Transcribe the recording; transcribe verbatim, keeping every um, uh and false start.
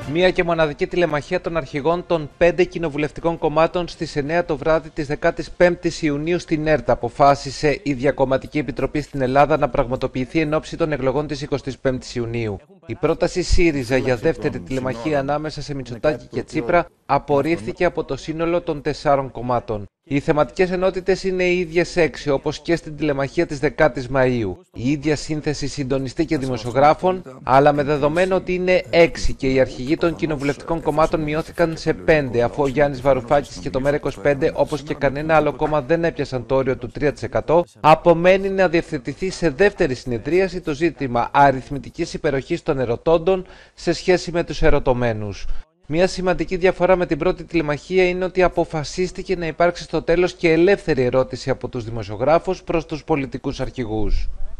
Μία και μοναδική τηλεμαχία των αρχηγών των πέντε κοινοβουλευτικών κομμάτων στις εννέα το βράδυ της δεκαπέμπτης Ιουνίου στην ΕΡΤ αποφάσισε η Διακομματική Επιτροπή στην Ελλάδα να πραγματοποιηθεί εν ώψη των εκλογών της εικοστής πέμπτης Ιουνίου. Η πρόταση ΣΥΡΙΖΑ για δεύτερη τηλεμαχία ανάμεσα σε Μητσοτάκη και Τσίπρα απορρίφθηκε από το σύνολο των τεσσάρων κομμάτων. Οι θεματικές ενότητες είναι οι ίδιες έξι, όπως και στην τηλεμαχία της δεκάτης Μαΐου. Η ίδια σύνθεση συντονιστή και δημοσιογράφων, αλλά με δεδομένο ότι είναι έξι και οι αρχηγοί των κοινοβουλευτικών κομμάτων μειώθηκαν σε πέντε, αφού ο Γιάννης Βαρουφάκης και το ΜΕΡΑ είκοσι πέντε, όπως και κανένα άλλο κόμμα, δεν έπιασαν το όριο του τρία τοις εκατό, απομένει να διευθετηθεί σε δεύτερη συνεδρίαση το ζήτημα αριθμητικής υπεροχής των ερωτώντων σε σχέση με τους ερωτωμένους. Μια σημαντική διαφορά με την πρώτη τηλεμαχία είναι ότι αποφασίστηκε να υπάρξει στο τέλος και ελεύθερη ερώτηση από τους δημοσιογράφους προς τους πολιτικούς αρχηγούς.